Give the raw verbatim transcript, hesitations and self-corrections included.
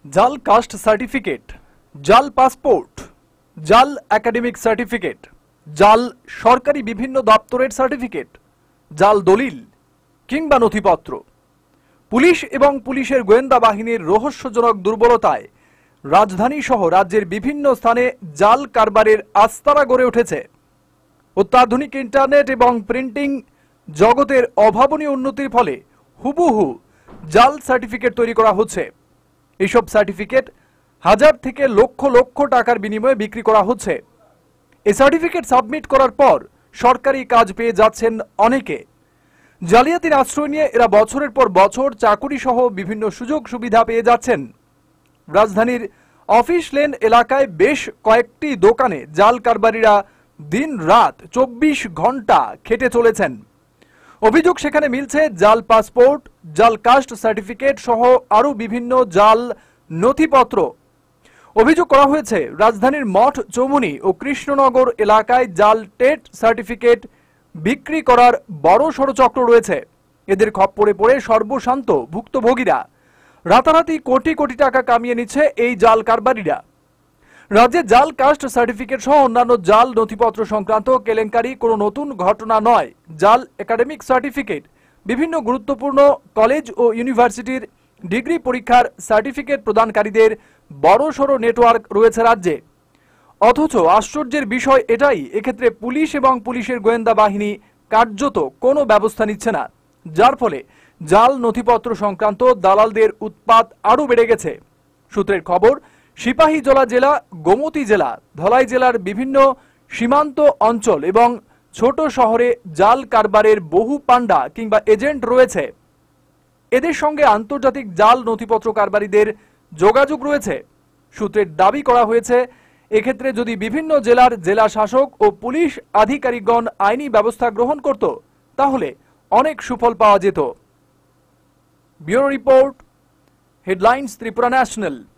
জাল caste certificate, জাল passport, জাল একাডেমিক সার্টিফিকেট, জাল সরকারি বিভিন্ন দপ্তরের সার্টিফিকেট, জাল দলিল কিংবা নথিপত্র। পুলিশ এবং পুলিশের গোয়েন্দা বাহিনীর রহস্যজনক দুর্বলতায় রাজধানী সহ রাজ্যের বিভিন্ন স্থানে জাল কারবারের আস্তানা গড়ে উঠেছে। অত্যাধুনিক ইন্টারনেট এবং প্রিন্টিং জগতের অভাবনীয় উন্নতির ফলে হুবহু জাল সার্টিফিকেট তৈরি করা হচ্ছে। এইসব সার্টিফিকেট হাজার থেকে লক্ষ লক্ষ টাকার বিনিময়ে বিক্রি করা হচ্ছে। এই সার্টিফিকেট সাবমিট করার পর সরকারি কাজ পেয়ে যাচ্ছেন অনেকে। জালিয়াতির আশ্রয় নিয়ে এরা বছরের পর বছর চাকুরি সহ বিভিন্ন সুযোগ সুবিধা পেয়ে যাচ্ছেন। রাজধানীর অফিস লেন এলাকায় বেশ কয়েকটি দোকানে জাল কারবারিরা দিন রাত চব্বিশ ঘন্টা খেটে চলেছেন। অভিযোগ সেখানে মিলছে জাল পাসপোর্ট, জাল কাস্ট সার্টিফিকেট সহ আরও বিভিন্ন জাল নথিপত্র। অভিযোগ করা হয়েছে রাজধানীর মঠ চৌমুহনী ও কৃষ্ণনগর এলাকায় জাল টেট সার্টিফিকেট বিক্রি করার বড় সড় চক্র রয়েছে। এদের খপ্পরে পড়ে সর্বশান্ত ভুক্তভোগীরা রাতারাতি কোটি কোটি টাকা কামিয়ে নিচ্ছে এই জাল কারবারিরা। রাজ্যে জাল কাস্ট সার্টিফিকেট সহ অন্যান্য জাল নথিপত্র সংক্রান্ত কেলেঙ্কারি কোনো নতুন ঘটনা নয়। জাল একাডেমিক সার্টিফিকেট, বিভিন্ন গুরুত্বপূর্ণ কলেজ ও ইউনিভার্সিটির ডিগ্রি পরীক্ষার সার্টিফিকেট প্রদানকারীদের বড়সড় নেটওয়ার্ক রয়েছে রাজ্যে। অথচ আশ্চর্যের বিষয় এটাই, এক্ষেত্রে পুলিশ এবং পুলিশের গোয়েন্দা বাহিনী কার্যত কোনো ব্যবস্থা নিচ্ছে না, যার ফলে জাল নথিপত্র সংক্রান্ত দালালদের উৎপাত আরও বেড়ে গেছে। সূত্রের খবর, সিপাহীজলা জেলা, গোমতী জেলা, ধলাই জেলার বিভিন্ন সীমান্ত অঞ্চল এবং ছোট শহরে জাল কারবারের বহু পান্ডা কিংবা এজেন্ট রয়েছে। এদের সঙ্গে আন্তর্জাতিক জাল নথিপত্র কারবারিদের যোগাযোগ রয়েছে। সূত্রের দাবি করা হয়েছে, এক্ষেত্রে যদি বিভিন্ন জেলার জেলা শাসক ও পুলিশ আধিকারিকগণ আইনি ব্যবস্থা গ্রহণ করত, তাহলে অনেক সুফল পাওয়া যেত। Bureau report, headlines Tripura national.